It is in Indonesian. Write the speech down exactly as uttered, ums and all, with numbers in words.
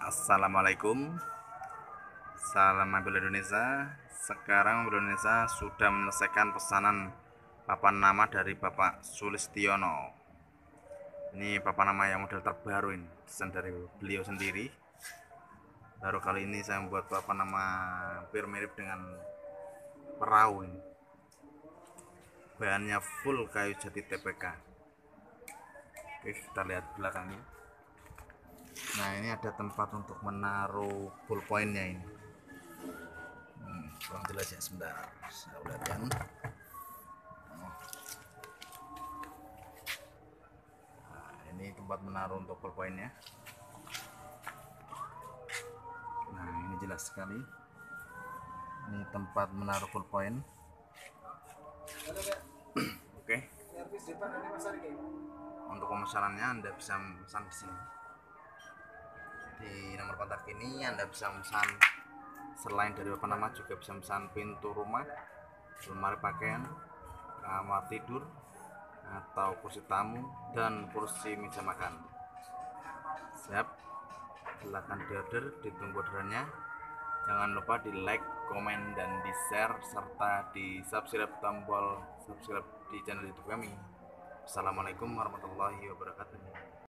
Assalamualaikum. Salam Mobil Indonesia. Sekarang Mobil Indonesia sudah menyelesaikan pesanan papan nama dari Bapak Sulistiono. Ini papan nama yang model terbaru, ini desain dari beliau sendiri. Baru kali ini saya membuat papan nama hampir mirip dengan perahu ini. Bahannya full kayu jati T P K. Oke, kita lihat belakangnya. Nah, ini ada tempat untuk menaruh ballpointnya ini. Hmm, kurang jelas ya, sebentar saya lihatkan. Nah, ini tempat menaruh untuk ballpointnya. Nah, ini jelas sekali. Ini tempat menaruh ballpoint. Oke. Untuk pemesanannya Anda bisa memesan di sini. Di nomor kontak ini Anda bisa memesan selain dari papan nama juga bisa memesan pintu rumah, lemari pakaian, kamar tidur, atau kursi tamu dan kursi meja makan. Siap, silahkan diorder, ditunggu orderannya. Jangan lupa di like, komen, dan di share serta di subscribe tombol subscribe di channel YouTube kami. Assalamualaikum warahmatullahi wabarakatuh.